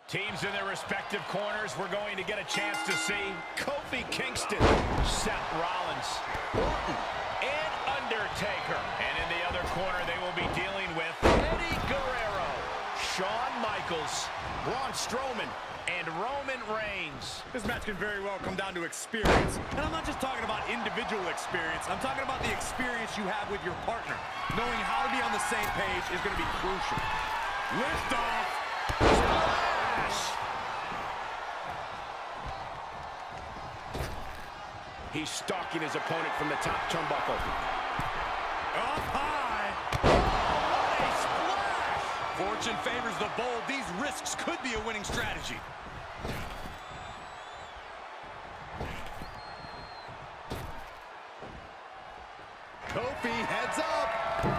Teams in their respective corners, we're going to get a chance to see Kofi Kingston, Seth Rollins, Orton, and Undertaker. And in the other corner, they will be dealing with Eddie Guerrero, Shawn Michaels, Braun Strowman, and Roman Reigns. This match can very well come down to experience. And I'm not just talking about individual experience. I'm talking about the experience you have with your partner. Knowing how to be on the same page is going to be crucial. Lift off. Splash! He's stalking his opponent from the top turnbuckle. Up high. Oh, what a splash! Fortune favors the bold. These risks could be a winning strategy. Kofi heads up.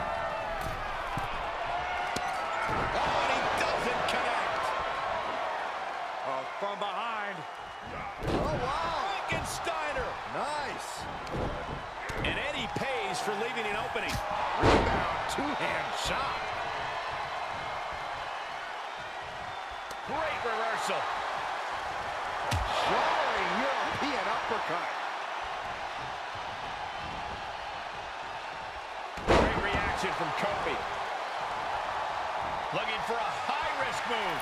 Oh, and he doesn't connect. Oh, from behind. Oh, wow. Frankensteiner. Nice. And Eddie pays for leaving an opening. Rebound, two-hand shot. Great reversal. Soaring European uppercut. Great reaction from Kofi. Looking for a high-risk move.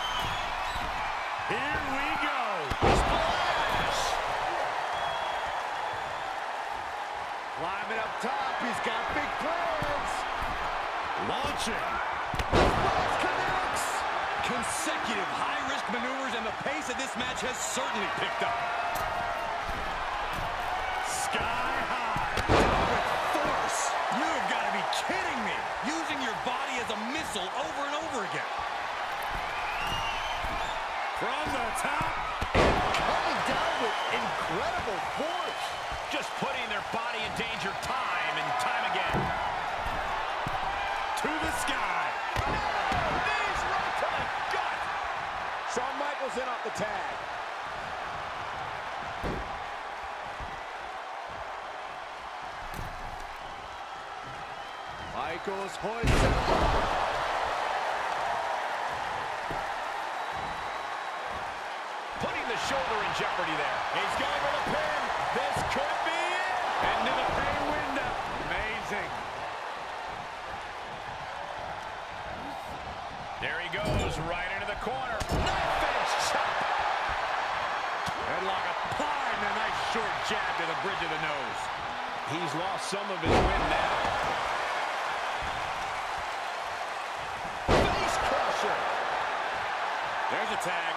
Here we go. Splash! Climbing up top, he's got big plans. Launching. Connects. Consecutive high-risk maneuvers, and the pace of this match has certainly picked up. Sky high. With force. You've got to be kidding me. Using your body as a missile over and over again. From the top. Coming down with incredible force. Just putting their body in danger time and time again. To the sky. Knees right to the gut. Shawn Michaels in off the tag. Michaels hoists it up. Putting the shoulder in jeopardy there. He's going for the pin. This could be it. Into the pay window. Amazing. There he goes, right into the corner. Knife edge chop. Headlock applied and a nice short jab to the bridge of the nose. He's lost some of his wind now. Face crusher. There's a tag.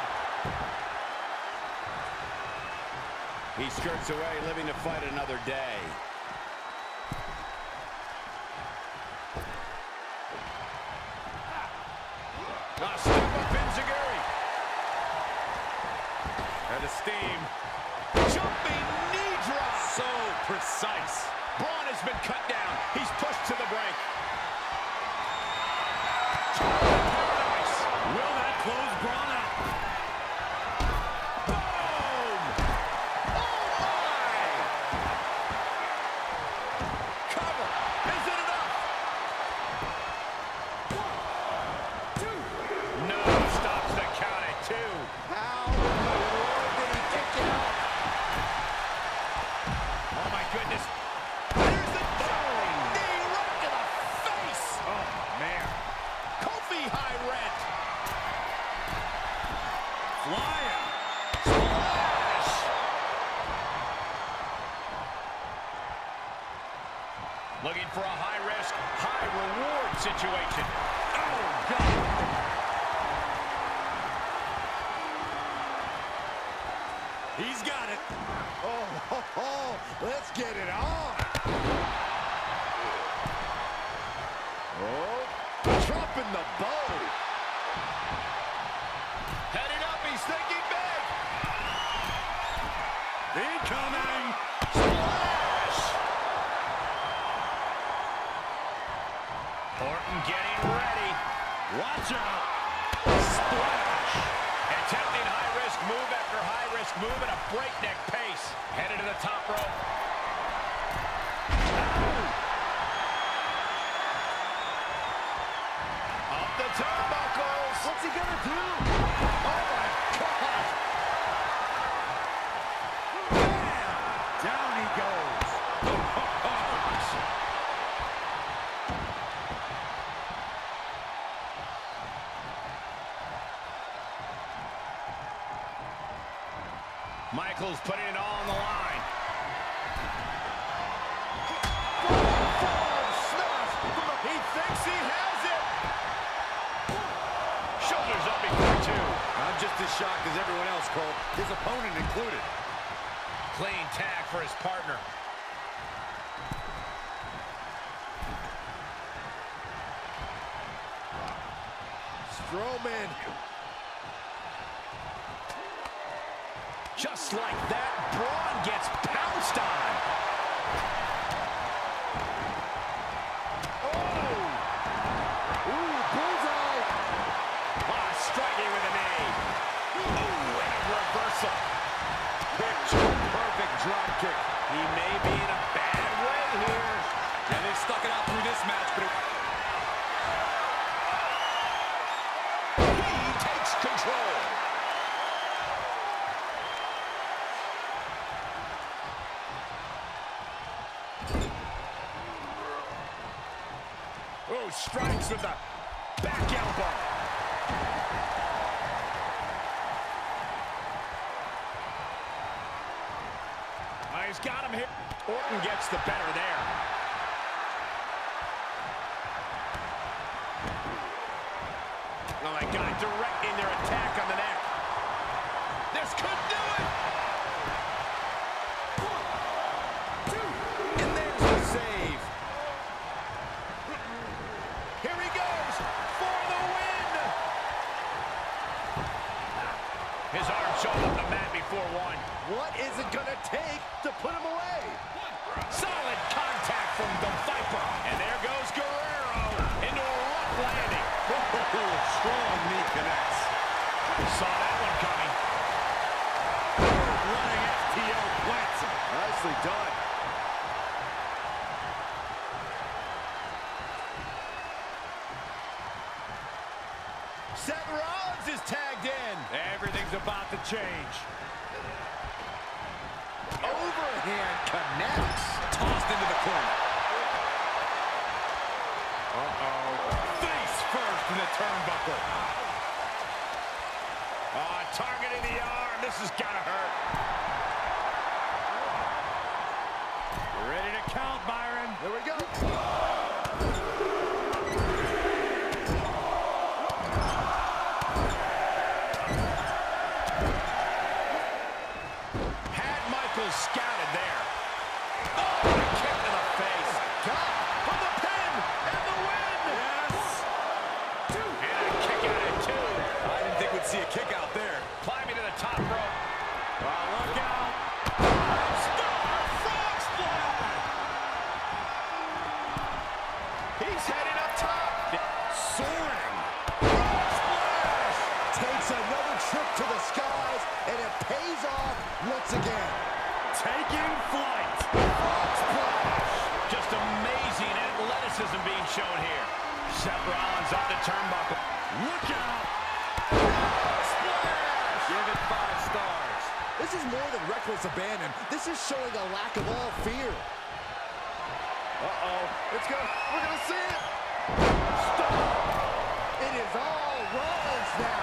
He skirts away, living to fight another day. A step up enziguri. And the steam. Jumping knee drop. So precise. Braun has been cut down. He's pushed to the brink. Paradise. Will that close Braun out? Boom! Oh, my! Cover. Is it enough? 1, 2. No, stops the count at 2. How in the world did he kick it out? Oh, my goodness. There's the jumping knee right to the face. Oh, man. Kofi high rent. Flying. Splash. Looking for a high-risk, high-reward situation. Oh, God. He's got it. Oh, let's get it on. Oh, dropping the bow. Heading up, he's thinking big. Incoming. Splash. Orton getting ready. Watch out. Splash. Attempting high-risk move after high-risk move at a breakneck pace. Headed to the top rope. Up the turnbuckles. What's he gonna do? Oh, Michaels putting it all on the line. He thinks he has it. Shoulders up before two. I'm just as shocked as everyone else, Cole. His opponent included. Clean tag for his partner. Strowman. Just like that, Braun gets pounced on. Oh! Ooh, bullseye! Striking with a knee. Ooh, and a reversal. Picture-perfect drop kick. He may be in a bad way here. And they've stuck it out through this match, but he takes control. Oh, strikes with the back elbow. He's got him here. Orton gets the better there. Oh my God, directing their attack on the neck. This could do it. 1, 2, and there's the save. Here he goes for the win. His arm showed up the mat before one. what is it gonna take to put him away? Solid contact from the Viper. And there goes Guerrero into a rough landing. Strong knee connects. Saw that one coming. Running FTO plants him. Nicely done. Seth Rollins is tagged in. Everything's about to change. Overhand connects. Tossed into the corner. Face first in the turnbuckle. Targeting the arm. This has got to hurt. You're ready to count, Byron. Here we go. Had Michaels scouted there. Oh, a kick to the face. God, For the pin and the win. yes. And a kick out at two. I didn't think we'd see a kick out there. Climbing to the top rope. Look out. Star frog splash. He's heading up top. Soaring. Splash. Takes another trip to the skies, and it pays off once again. Taking flight. Splash. Just amazing athleticism being shown here. Seth Rollins up the turnbuckle. Look out. Splash. Give it 5 stars. This is more than reckless abandon. This is showing a lack of all fear. Uh-oh. It's gonna, we're gonna see it. Stop. It is all Rollins now.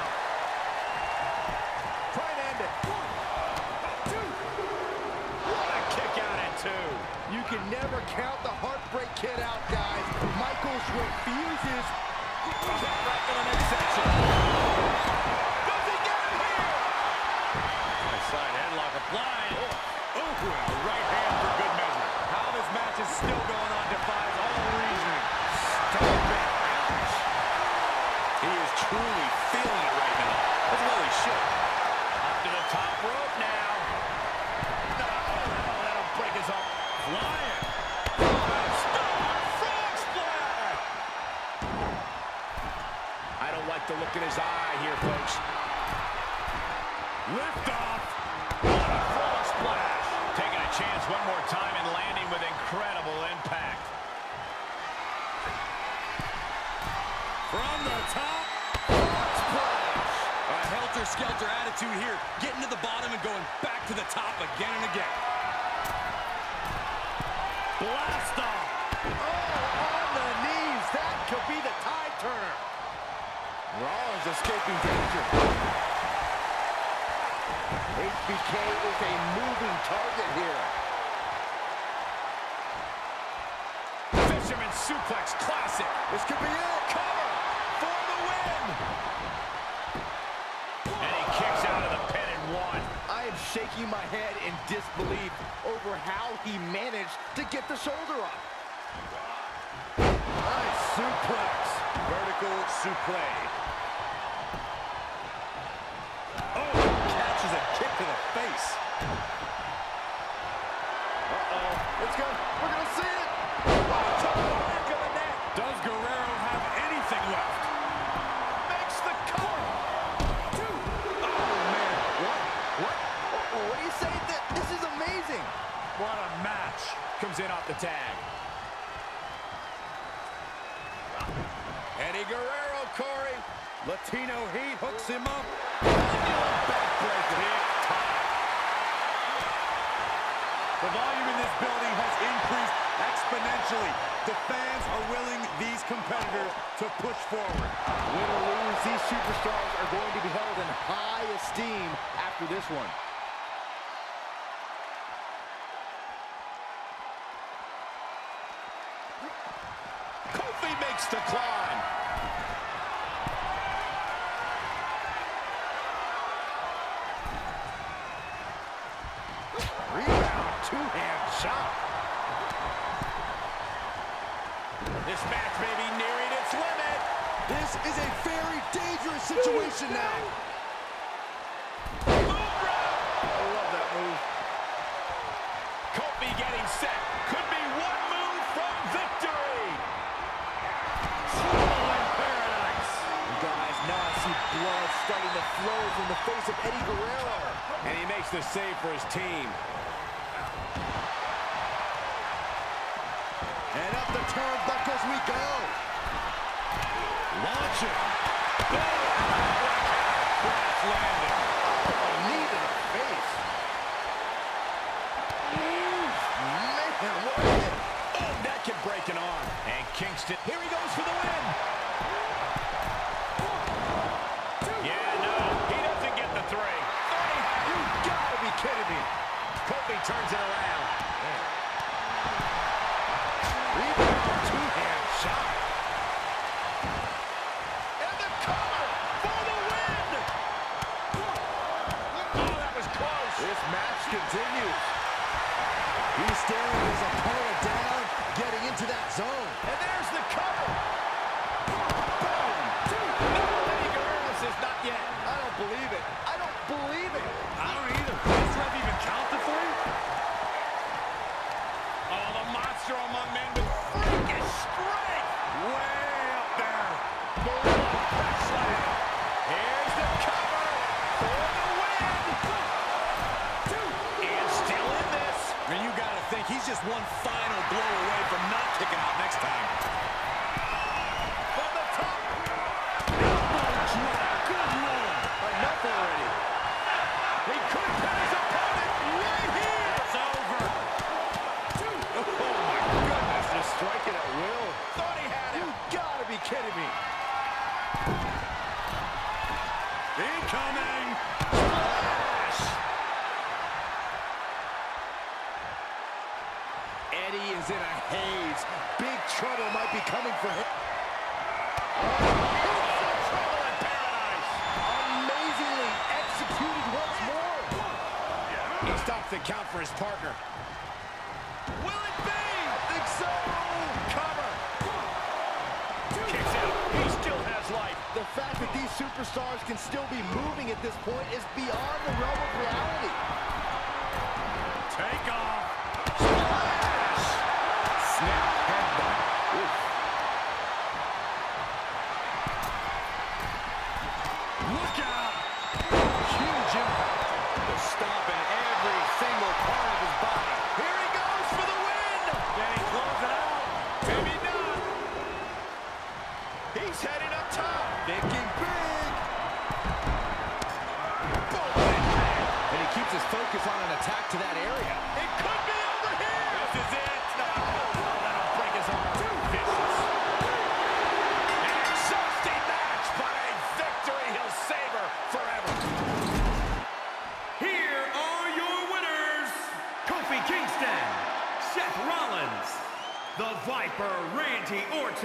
Try and end it. 1, 2. What a kick out at two. You can never count the Heartbreak Kid out, guys. Michaels refuses. Check right to the next section. Does he get it here? Side headlock applied. Oh, a right hand for good measure. How this match is still going on defies all reasoning. Stop it. Ouch. He is truly feeling it right now. As well he should. Up to the top rope now. No, that'll break his arm. Flying. Star frog splash. I don't like the look in his eye here, folks. Lift off. What a frog splash. Taking a chance one more time and landing with incredible impact. From the top. Splash. A helter-skelter attitude here. Getting to the bottom and going back to the top again and again. Blast off. Oh, on the knee. escaping danger. HBK is a moving target here. Fisherman suplex classic. This could be it. Cover for the win. And he kicks out of the pin and one. I am shaking my head in disbelief over how he managed to get the shoulder up. Nice suplex. Vertical suplex. Oh, catches a kick to the face. Uh-oh. Let's go. We're going to see it. To the back of the net. Does Guerrero have anything left? Makes the cover. Oh, man. What do you say? This is amazing. What a match. Comes in off the tag. Eddie Guerrero, Corey. Latino Heat hooks him up. Backbreaker. The volume in this building has increased exponentially. The fans are willing these competitors to push forward. Win or lose, these superstars are going to be held in high esteem after this one. Kofi makes the climb. Rebound, two-hand shot. This match may be nearing its limit. This is a very dangerous situation now. I love that move. Kofi getting set. Could be one move from victory. Trouble in paradise. You guys, now I see blood starting to flow from the face of Eddie Guerrero. And he makes the save for his team. And up the turnbuckles we go. Launching. Crash landing. Oh, knee to the face. Man, what a hit. Oh, that can break an arm. And Kingston, here he goes for the win. Yeah, no, he doesn't get the three. You gotta be kidding me. Kofi turns it around. Rebound, two-hand shot. And the cover for the win. Oh, that was close. This match continues. He's staring his opponent down, getting into that zone. And there's the cover. Boom. No, Eddie Guerrero says not yet. I don't believe it. I don't believe it. I don't either. Does ref even count the three? Oh, the monster among men with freakish strength. Way up there. Slam. Here's the cover for the win. And still in this. And you got to think he's just one final blow away from not kicking out next time. From the top. Good Lord. Enough already. He could pin his opponent right here. It's over. Oh, my goodness. Just striking at will. Thought he had him. You got to be kidding me. Incoming. Splash. Eddie is in a haze. Big trouble might be coming for him. Trouble in paradise. Amazingly executed once more. He stops the count for his partner. Will it be? I think so. Cover. Kicks out. He still has life. The fact that these superstars can still be moving at this point is beyond the realm of reality. Take off. Splash. Snap headbutt. Oof. Look out. Huge impact. The stomp in every single part of his body. Here he goes for the win. Can he close it out? Maybe not. He's heading up top. Thinking big. Boom. And he keeps his focus on an attack to that area. It could be over here. This is it. No, that'll break his arm. Vicious. An exhausting match, but a victory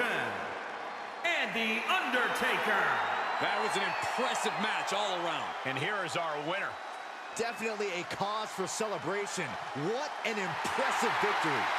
gentlemen, and The Undertaker. That was an impressive match all around. And here is our winner. Definitely a cause for celebration. What an impressive victory.